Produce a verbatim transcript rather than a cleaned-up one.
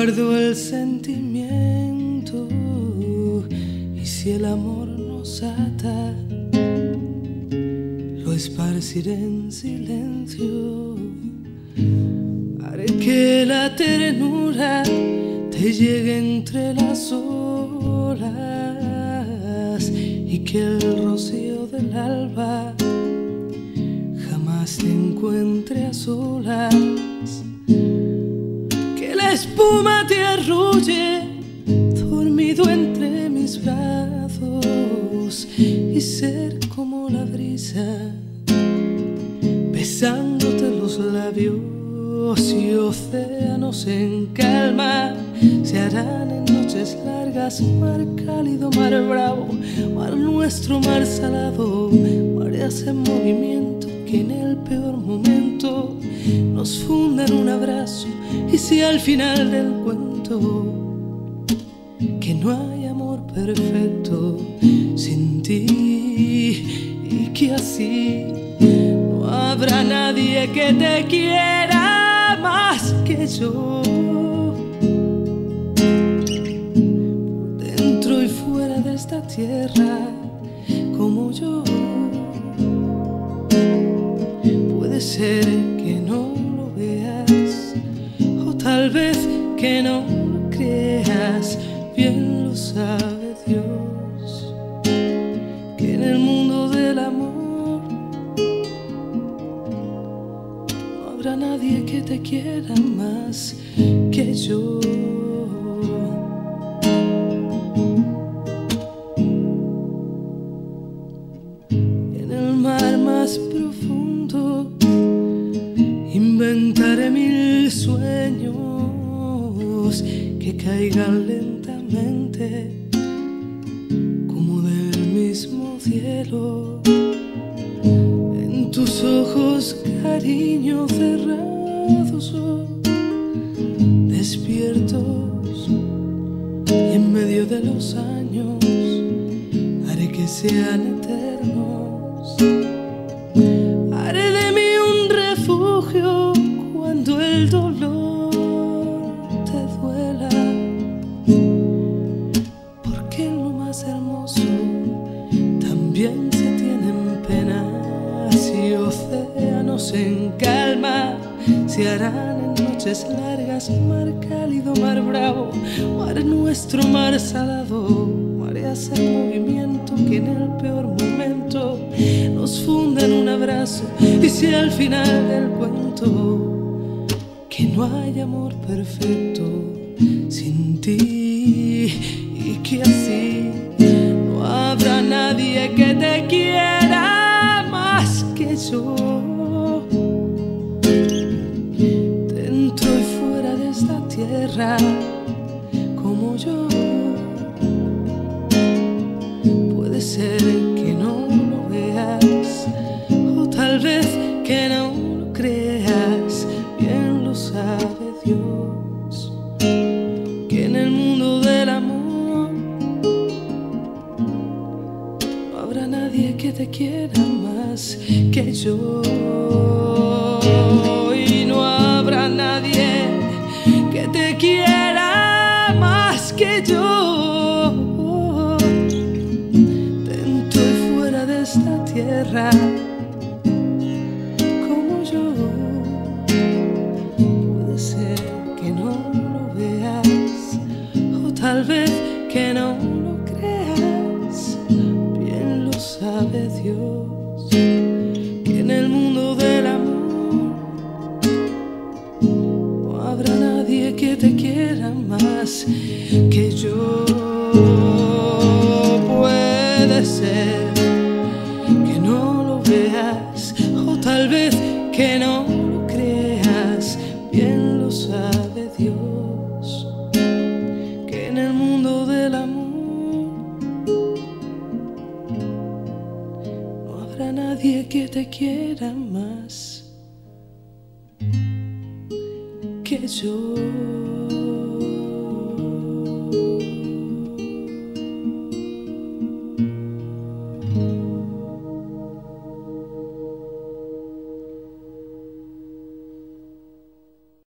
recuerdo el sentimiento, y si el amor nos ata, lo esparciré en silencio. Haré que la ternura te llegue entre las olas y que el rocío del alba jamás te encuentre a solas. Que la espuma te arrulle dormido entre mis brazos y ser como la brisa besándote los labios. Y océanos en calma se harán en noches largas, mar cálido, mar bravo, mar nuestro, mar salado, mareas en movimiento que en el peor momento nos funda en un abrazo. Y si al final del cuento que no hay amor perfecto sin ti, y que así no habrá nadie que te quiera más que yo, dentro y fuera de esta tierra, como yo. Puede ser que no lo veas, o tal vez que no lo creas, bien lo sabe Dios, que en el mundo del amor habrá nadie que te quiera más que yo. En el mar más profundo inventaré mil sueños que caigan lentamente como del mismo cielo. En tus ojos, cariño, cerrados o despiertos, y en medio de los años haré que sean eternos. Haré de mí un refugio cuando el dolor te duela, porque en lo más hermoso también se tienen penas. Y océanos en calma se harán en noches largas, mar cálido, mar bravo, mar nuestro, mar salado, mareas en movimiento que en el peor momento nos funda en un abrazo. Y si al final del cuento que no hay amor perfecto sin ti, y que así no habrá nadie que te quiera que yo, dentro y fuera de esta tierra, como yo. Puede ser que no lo veas, o tal vez que no lo creas, bien lo sabe Dios, que en el mundo del amor no habrá nadie que te quiera más que yo, y no habrá nadie que te quiera más que yo, dentro y fuera de esta tierra, como yo. Puede ser que no lo veas, o tal vez que no lo creas, bien lo sabe Dios, que en el mundo del amor no habrá nadie que te quiera más que yo. Puede ser que no lo veas, o tal vez que no lo creas, bien lo sabe Dios, que en el mundo del amor no habrá nadie que te quiera más que yo.